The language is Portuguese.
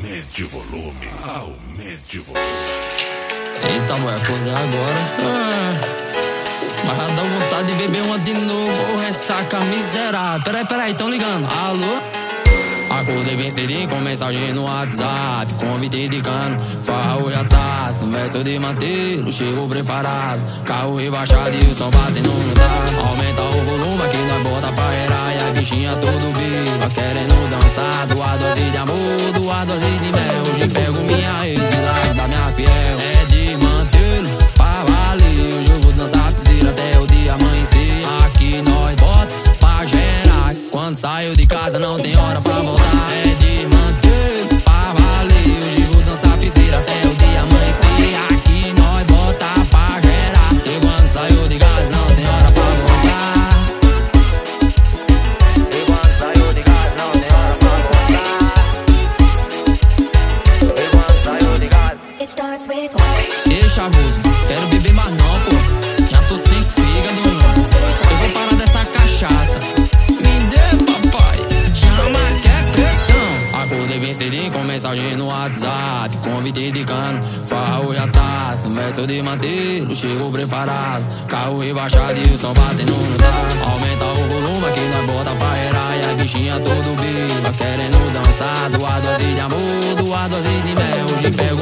Aumente o volume, aumente o volume. Eita, vai acordar agora. Mas já dá vontade de beber uma de novo. Ressaca miserável. Peraí, tão ligando. Alô? Acordei bem cedinho com mensagem no WhatsApp. Convite de cano, farro já tá. Começo de mantê-lo, chego preparado. Carro rebaixado e o som batendo no dado. Aumenta o volume aqui nós bota pra gerar. E a bichinha todo viva, querendo dançar. Duas doses de amor, duas doses de mel. Hoje pego minha ex e largo da minha fiel. É de mantê-lo, pra valer. Hoje eu vou dançar piscina até o dia amanhecer. Aqui nós bota pra gerar. Quando saio de casa não tem hora pra voltar. É de manter pra valer. Hoje vou dançar piscina até o dia amanhecer. Aqui nós bota pra gerar. E quando saio de casa não tem hora pra voltar. E quando saio de casa não tem hora pra voltar. E quando saio de casa. Ei, chavoso, quero beber mais não, pô. Já tô sem fígado, irmão. Eu vou parar dessa cachaça. Acordei bem cedinho com mensagem no WhatsApp. Convite de cano, farro já tá. Começo de mantê-lo, chego preparado. Carro rebaixado e o som batendo no dado. Aumenta o volume aqui nós bota pra gerar. E a bichinha todo viva, querendo dançar. Duas doses de amor, duas doses de mel. Hoje pego